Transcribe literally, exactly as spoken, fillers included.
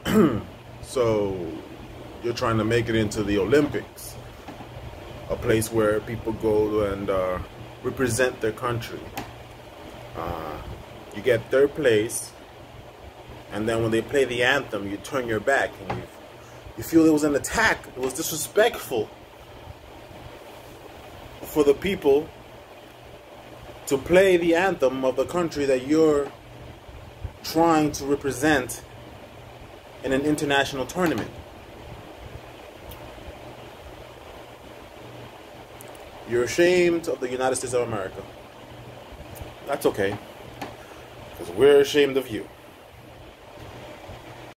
So you're trying to make it into the Olympics, a place where people go and uh, represent their country. Uh, you get third place, and then when they play the anthem, you turn your back and you you feel it was an attack. It was disrespectful for the people to play the anthem of the country that you're trying to represent in an international tournament. You're ashamed of the United States of America. That's okay, because we're ashamed of you.